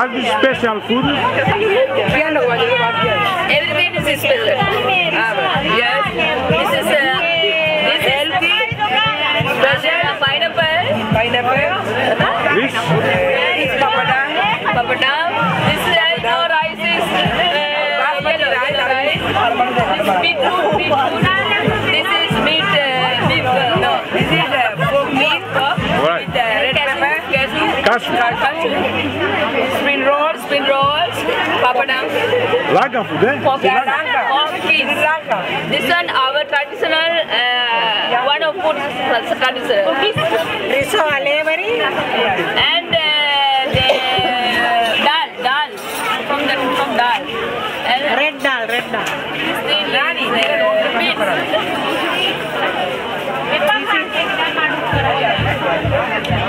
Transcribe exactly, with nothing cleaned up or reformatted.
What is special food? Everything is special. Yes. This is uh, this is healthy. Special pineapple. Pineapple. This? This is papadam. Papadam. This is uh, no rice is uh, yellow, yellow rice. This is beetroot. Beetroot. This is meat. Uh, beef. Uh, no. This is uh, pork meat. Pork Right. with uh, red pepper. Cashew. Cashew. Cashew. Spring rolls. Spring rolls. Papadam. Lanka food, eh? Pork cheese. This one our traditional uh, one of food traditional. Riso aleveri. And uh, the dal, dal from the from dal. And Red dal, red dal. the nani, beans.